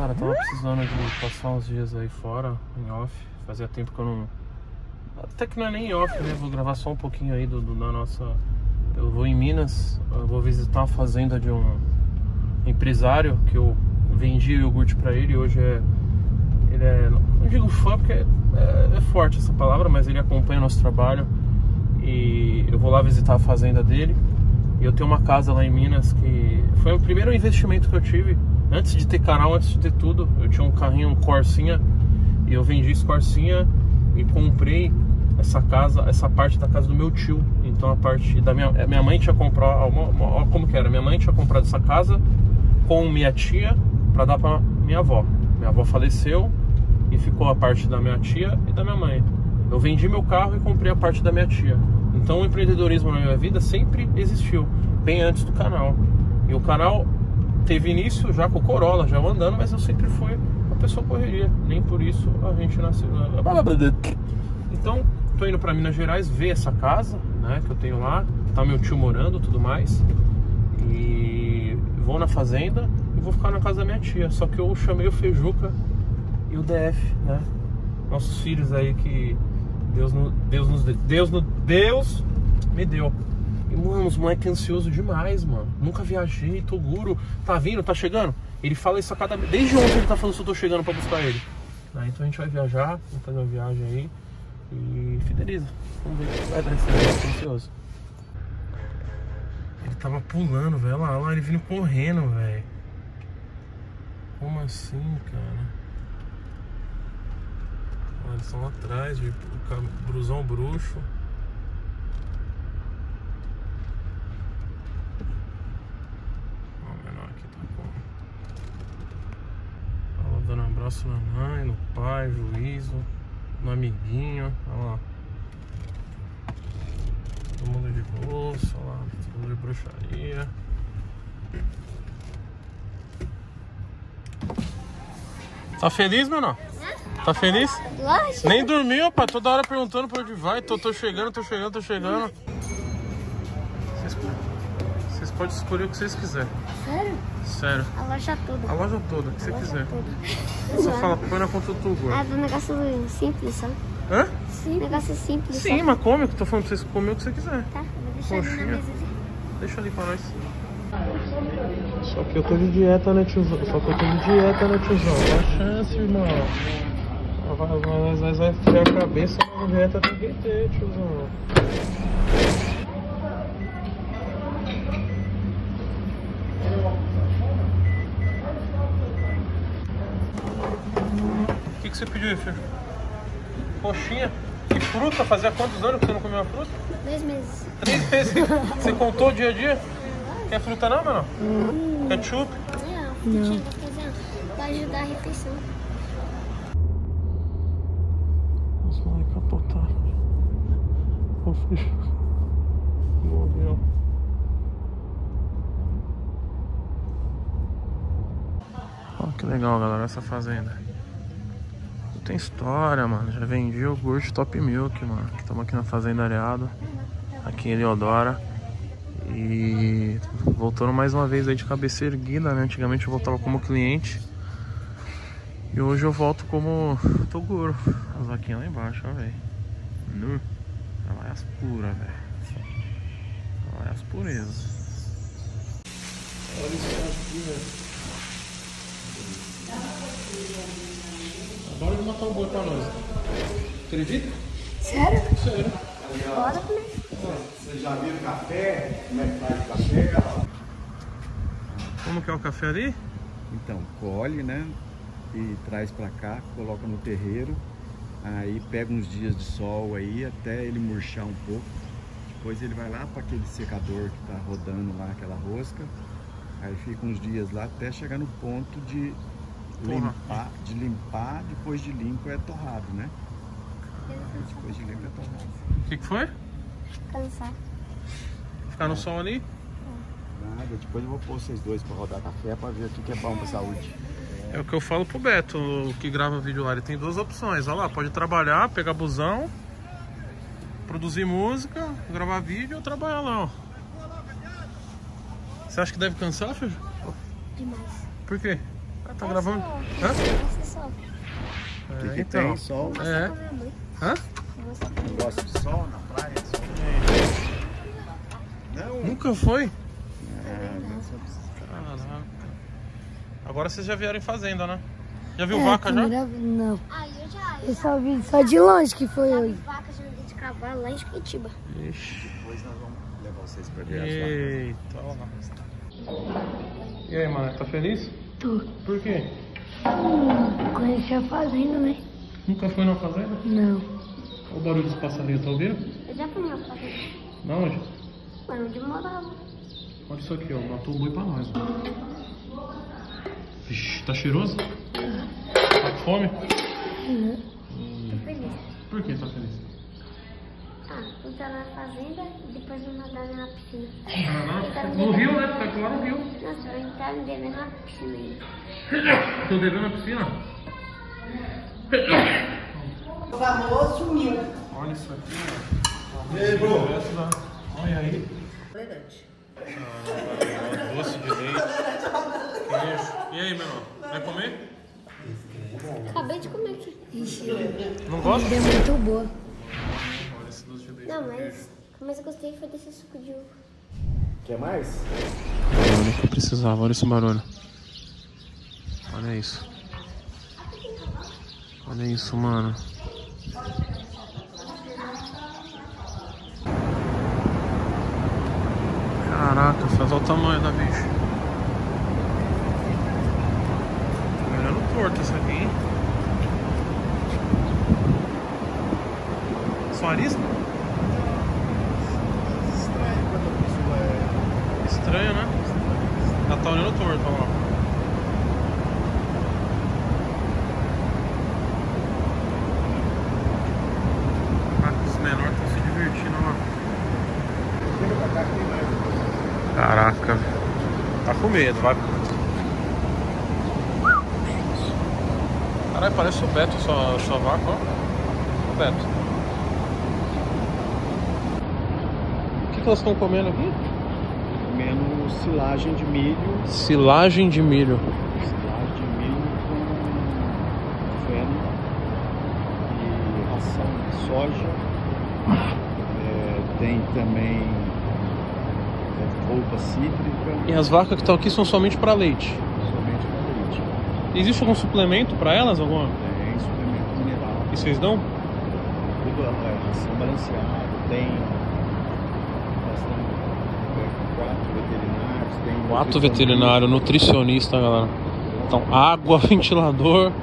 Galera, tava precisando de passar uns dias aí fora, em off. Fazia tempo que eu não... Até que não é nem em off, né? Vou gravar só um pouquinho aí da nossa... Eu vou em Minas, eu vou visitar uma fazenda de um empresário que eu vendi iogurte pra ele. Hoje ele é... Não digo fã porque é forte essa palavra, mas ele acompanha o nosso trabalho. E eu vou lá visitar a fazenda dele. E eu tenho uma casa lá em Minas que foi o primeiro investimento que eu tive. Antes de ter canal, antes de ter tudo, eu tinha um carrinho, um Corsinha, e eu vendi esse Corsinha e comprei essa casa, essa parte da casa do meu tio. Então a parte da minha mãe tinha comprado, olha como que era, minha mãe tinha comprado essa casa com minha tia para dar para minha avó. Minha avó faleceu e ficou a parte da minha tia e da minha mãe. Eu vendi meu carro e comprei a parte da minha tia. Então o empreendedorismo na minha vida sempre existiu, bem antes do canal. E o canal teve início já com o Corolla, já andando, mas eu sempre fui uma pessoa correria. Nem por isso a gente nasceu. Então, tô indo para Minas Gerais ver essa casa, né, que eu tenho lá. Tá meu tio morando, tudo mais. E vou na fazenda e vou ficar na casa da minha tia. Só que eu chamei o Feijuca e o DF, né? Nossos filhos aí que Deus me deu. E, mano, os moleques ansiosos demais, mano. Nunca viajei, tô guro. Tá vindo, tá chegando? Ele fala isso a cada... Desde ontem ele tá falando se eu tô chegando pra buscar ele. Então a gente vai viajar, vamos fazer uma viagem aí. E fideliza. Vamos ver o que vai dar esse negócio, tô ansioso. Ele tava pulando, velho. Olha lá, ele vindo correndo, velho. Como assim, cara? Olha, eles estão lá atrás, de brusão bruxo. Dando um abraço na mãe, no pai, juízo, no amiguinho, olha lá. Todo mundo de bolsa, olha lá, todo mundo de bruxaria. Tá feliz, menor? Tá feliz? Lógico. Nem dormiu, rapaz, toda hora perguntando pra onde vai. Tô chegando, tô chegando. Vocês podem escolher o que vocês quiserem. Sério? Sério. A loja toda. A loja toda, o que você quiser. Toda. Só fala, põe na conta do tubo. Ah, um negócio simples, só. Hã? Sim. Negócio simples. Sim, só. mas come, eu tô falando pra vocês comer o que você quiser. Tá, vou deixar ali na Coxinha. mesa ali. Deixa ali pra nós. Só que eu tô de dieta, né, tiozão? Dá chance, irmão. Nós vai friar a cabeça, mas a dieta tem que ter, tiozão. O que você pediu aí, filho? Coxinha. E fruta? Fazia quantos anos que você não comia uma fruta? 2 meses. 3 meses. Você contou o dia a dia? Quer fruta não, mano? Ketchup? Não, frutinha pra fazer, pra ajudar a refeição. Os moleques capotaram. Morreu. Olha que legal, galera, essa fazenda. Tem história, mano. Já vendi iogurte Top Milk, mano. Estamos aqui na Fazenda Areado, aqui em Eleodora. E voltando mais uma vez aí de cabeça erguida, né? Antigamente eu voltava como cliente. E hoje eu volto como Toguro. As vaquinhas lá embaixo, ó, velho. Ela é as puras, velho. Ela é as purezas. Olha isso aqui, velho. Bora de matar um boi pra nós. Acredita? Sério? Sério. Bora comer. Você já viu o café? Como é que faz o café? Como que é o café ali? Então, colhe, né? E traz pra cá, coloca no terreiro. Aí pega uns dias de sol aí até ele murchar um pouco. Depois ele vai lá para aquele secador que tá rodando lá, aquela rosca. Aí fica uns dias lá até chegar no ponto de limpar, depois de limpo é torrado, né? Depois de limpo é torrado. O que foi? Cansar. Ficar no sol ali? Nada, depois eu vou pôr vocês dois para rodar café para ver o que é bom para saúde. É o que eu falo pro Beto, o que grava vídeo lá. Ele tem 2 opções. Olha lá, pode trabalhar, pegar busão, produzir música, gravar vídeo ou trabalhar lá, ó. Você acha que deve cansar, filho? Demais. Por quê? Tá gravando? Hã? Que tem sol. É. Hã? Não gosta de sol na praia? Não. Nunca foi? Caraca. Agora vocês já vieram em fazenda, né? Já viu vaca já? Não. Eu só vi de longe que foi hoje. Vaca já andei de cavalo lá em Curitiba. Ixi. Depois nós vamos levar vocês pra ver as vacas. Eita, ó lá. E aí, mano, tá feliz? Tô. Por quê? Conheci a fazenda, né? Nunca foi na fazenda? Não. Olha o barulho dos passarinhos, tá ouvindo? Eu já fui na fazenda. Na onde? Foi onde eu morava. Olha isso aqui, ó. Matou o boi pra nós, ó. Vixe, tá cheiroso? Tá com fome? Tô feliz. Por que tá feliz? Fui lá na fazenda e depois vou nadar na piscina. No rio, né? Tá lá no rio. Nossa, eu tava me devendo na piscina ainda. Tô devendo na piscina? O famoso sumiu. Olha isso aqui, ó. E aí, bro? Olha aí. Tolerante. Doce de leite. Queijo. E aí, menor? Vai comer? Acabei de comer aqui. Não gosta? É muito boa. Olha esse doce de leite. Não, mas eu gostei foi desse suco de uva. Quer mais? Olha o que eu precisava, olha esse barulho. Olha isso. Olha isso, mano. Caraca, faz o tamanho da bicha. Tá olhando torto isso aqui, hein? Só arisco? Estranho quando a pessoa é... Estranho, né? Ela tá olhando torto, ó lá. Os menores estão se divertindo lá. Caraca. Tá com medo, vai. Caralho, parece o Beto, sua vaca, ó. O Beto. O que elas estão comendo aqui? Comendo silagem de milho. Silagem de milho. Silagem de milho com feno e ração de soja. Tem também polpa cítrica. E as vacas que estão aqui são somente para leite. Somente para leite. Existe algum suplemento para elas? Alguma? Tem suplemento mineral. E vocês dão? Tudo ração balanceada. Tem quatro veterinários. Tem 4 veterinários, nutricionista, galera. Então, água, ventilador.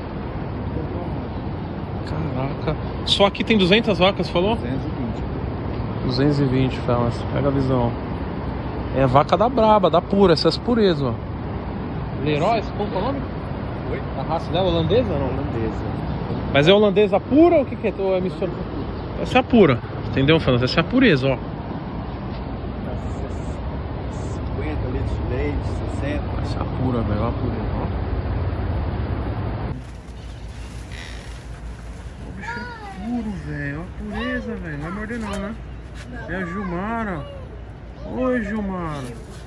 Caraca. Só aqui tem 200 vacas, falou? 220, fellas. Pega a visão. É a vaca da braba, da pura, essas purezas, ó. Leroy, qual é o nome? Oi? A raça dela, holandesa ou não? Holandesa. Mas é holandesa pura ou o que é? Ou é mistura? Essa é a pura, entendeu, fellas? Essa é a pureza, ó. 50 litros de leite, 60. Essa é a pura, velho, ó, a pureza, ó. O bicho é puro, velho, ó, a pureza, velho. Não vai morder não, né? É a Gilmara. Oi, Gilmara.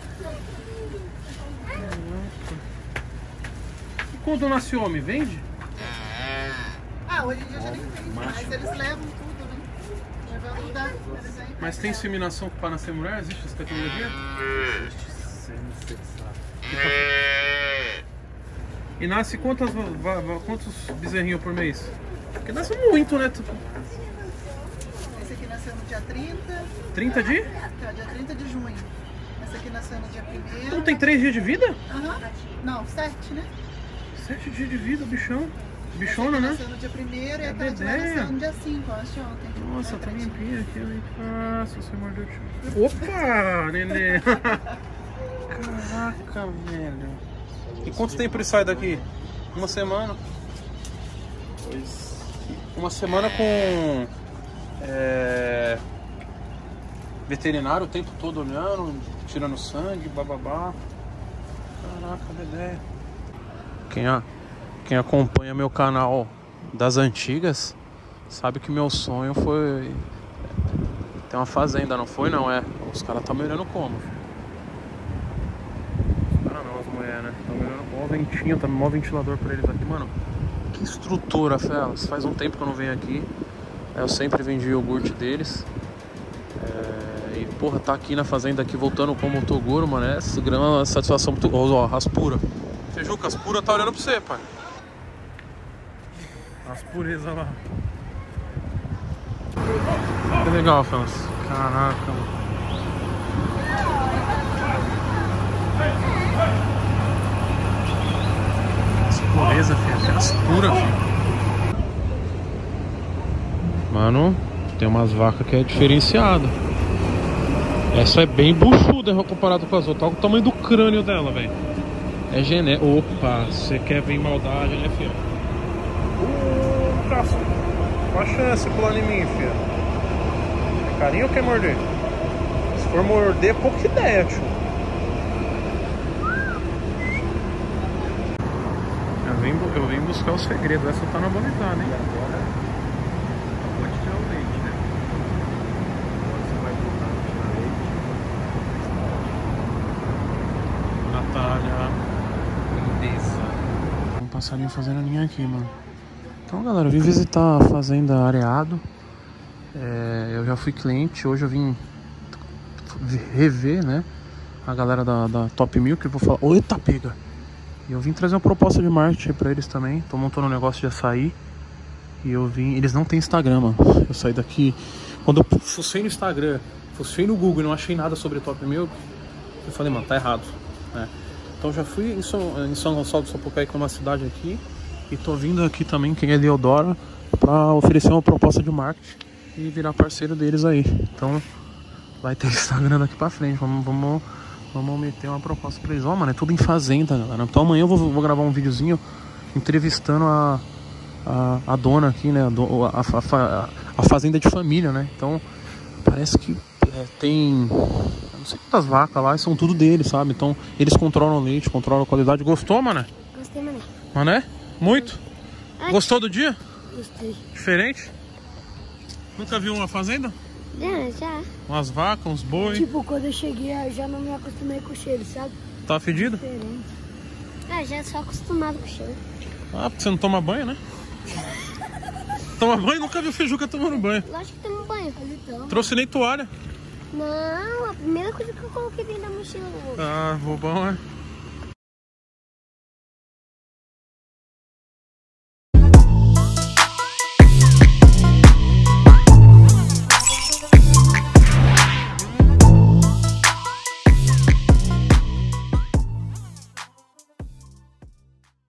E quando nasce homem, vende? Hoje em dia já nem tem, mas eles levam tudo, né? Levando da, por exemplo. Mas tem inseminação para nascer mulher? Existe essa tecnologia? E nasce quantos bezerrinhos por mês? Porque nasce muito, né? Esse aqui nasceu no dia 30. 30 de? Tá, dia 30 de junho. Esse aqui nasceu no dia 1º. Não tem 3 dias de vida? Aham. Não, 7, né? 7 dias de vida, bichão. Bichona, né? Nasceu no dia 1º e É a Tati vai bebê. nascer no dia 5, acho que ontem. Nossa, tá limpinha aqui, ó. Ah, se você mordeu o tio. Opa, nenê. Caraca, velho. E quanto tempo ele sai daqui? Uma semana? Uma semana com veterinário o tempo todo olhando, tirando sangue, bababá. Caraca, bebê. Quem acompanha meu canal das antigas sabe que meu sonho foi ter uma fazenda, não foi? Não é? Os caras estão me olhando como? Os caras não, as mulheres, né? né? Tá melhorando com o ventinho, tá no maior ventilador pra eles aqui, mano. Que estrutura, Felas. Faz um tempo que eu não venho aqui. Eu sempre vendi iogurte deles. E porra, tá aqui na fazenda aqui voltando como o Toguro, mano. Essa grama é uma satisfação muito. Ó, Raspura. Fejuca, Raspura tá olhando pra você, pai. As purezas lá. Que legal, Felas. Caraca, mano. As purezas, filho. As puras, filho. Mano, tem umas vacas que é diferenciada. Essa é bem buchuda comparado com as outras. Olha o tamanho do crânio dela, velho. É gené. Opa, você quer ver maldade, né, filho? Caço. Qual a chance pular em mim, filho? É carinho ou quer morder? Se for morder, pouca ideia, tio. Eu vim buscar o segredo. Essa tá na bonitana, hein? Agora, pode tirar o leite, né? Agora você vai botar no tirar leite. Natália. Lindeza. Um passarinho fazendo a linha aqui, mano. Então, galera, eu vim visitar a fazenda Areado. Eu já fui cliente. Hoje eu vim rever, né, a galera da Top Milk. Eu vou falar, eita, pega! E eu vim trazer uma proposta de marketing pra eles também. Tô montando um negócio de açaí. E eu vim... Eles não têm Instagram, mano. Eu saí daqui... Quando eu fucei no Instagram, fucei no Google e não achei nada sobre Top Milk, eu falei, mano, tá errado, né? Então já fui em São Gonçalo do Sapucaí, que é uma cidade aqui. E tô vindo aqui também, quem é de Eudora, pra oferecer uma proposta de marketing e virar parceiro deles aí. Então vai ter Instagram daqui pra frente. Vamos meter uma proposta pra eles. Ó, mano, é tudo em fazenda, galera. Então amanhã eu vou gravar um videozinho entrevistando a dona aqui, né? A fazenda de família, né? Então parece que tem... Eu não sei quantas vacas lá, são tudo deles, sabe? Então eles controlam o leite, controlam a qualidade. Gostou, mané? Gostei, mané. Mané? Muito? Gostou do dia? Gostei. Diferente? Nunca viu uma fazenda? Já. Umas vacas, uns boi. Tipo, quando eu cheguei, eu já não me acostumei com o cheiro, sabe? Tá fedido? Diferente. Já sou acostumado com o cheiro. Ah, porque você não toma banho, né? Toma banho? Nunca vi o Fejuca tomando banho. Lógico que toma banho. Então. Trouxe nem toalha. Não, a primeira coisa que eu coloquei dentro da mochila. Ah, bobão, é?